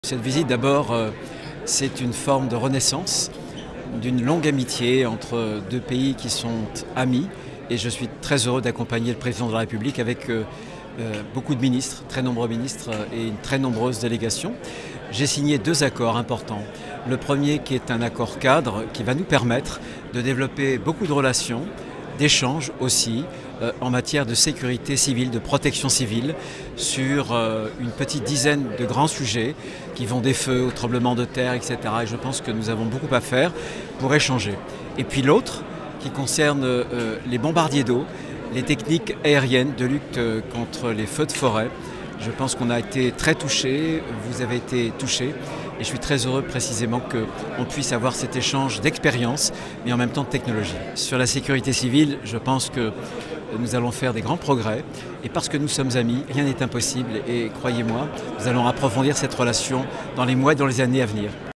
Cette visite, d'abord, c'est une forme de renaissance d'une longue amitié entre deux pays qui sont amis. Et je suis très heureux d'accompagner le président de la République avec beaucoup de ministres, très nombreux ministres et une très nombreuse délégation. J'ai signé deux accords importants. Le premier qui est un accord cadre qui va nous permettre de développer beaucoup de relations, d'échanges aussi, en matière de sécurité civile, de protection civile, sur une petite dizaine de grands sujets qui vont des feux aux tremblements de terre, etc. Et je pense que nous avons beaucoup à faire pour échanger. Et puis l'autre, qui concerne les bombardiers d'eau, les techniques aériennes de lutte contre les feux de forêt. Je pense qu'on a été très touchés, vous avez été touchés, et je suis très heureux précisément qu'on puisse avoir cet échange d'expérience, mais en même temps de technologie. Sur la sécurité civile, je pense que nous allons faire des grands progrès, et parce que nous sommes amis, rien n'est impossible, et croyez-moi, nous allons approfondir cette relation dans les mois et dans les années à venir.